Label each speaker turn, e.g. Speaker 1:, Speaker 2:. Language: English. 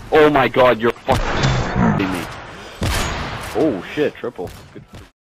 Speaker 1: Oh my god, you're fucking me. Oh shit, triple. Good.